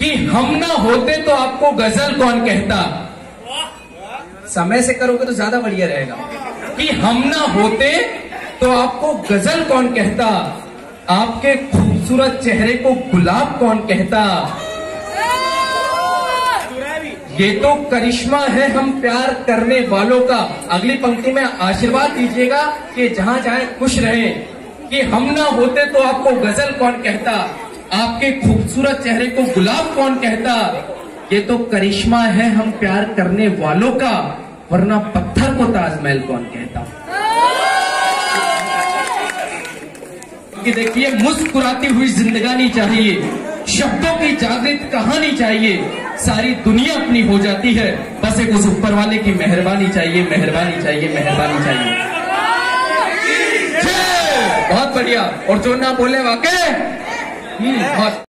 कि हम ना होते तो आपको गजल कौन कहता। समय से करोगे तो ज्यादा बढ़िया रहेगा। कि हम ना होते तो आपको गजल कौन कहता, आपके खूबसूरत चेहरे को गुलाब कौन कहता। ये तो करिश्मा है हम प्यार करने वालों का। अगली पंक्ति में आशीर्वाद दीजिएगा कि जहां जाए खुश रहे। कि हम ना होते तो आपको गजल कौन कहता, आपके खूबसूरत चेहरे को गुलाब कौन कहता। ये तो करिश्मा है हम प्यार करने वालों का, वरना पत्थर को ताजमहल कौन कहता। कि देखिए, मुस्कुराती हुई जिंदगानी चाहिए, शब्दों की जागृत कहानी चाहिए, सारी दुनिया अपनी हो जाती है, बस एक उस ऊपर वाले की मेहरबानी चाहिए, मेहरबानी चाहिए, मेहरबानी चाहिए। बहुत बढ़िया। और जो ना बोले वाकई बहुत